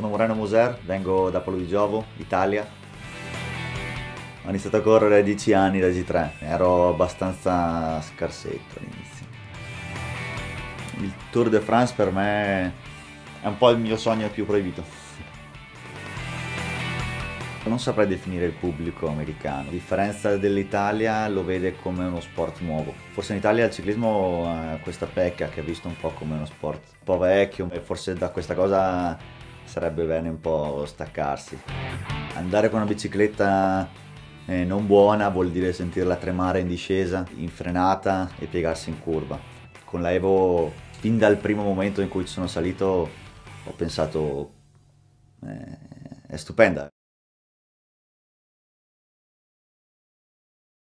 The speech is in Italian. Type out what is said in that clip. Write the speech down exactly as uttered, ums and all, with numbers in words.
Sono Moreno Moser, vengo da Polo di Giovo, Italia. Ho iniziato a correre a dieci anni da G tre, ero abbastanza scarsetto all'inizio. Il Tour de France per me è un po' il mio sogno più proibito. Non saprei definire il pubblico americano, a differenza dell'Italia lo vede come uno sport nuovo. Forse in Italia il ciclismo ha questa pecca che è visto un po' come uno sport un po' vecchio e forse da questa cosa sarebbe bene un po' staccarsi. Andare con una bicicletta eh, non buona vuol dire sentirla tremare in discesa, in frenata e piegarsi in curva. Con la Evo, fin dal primo momento in cui ci sono salito, ho pensato eh, è stupenda.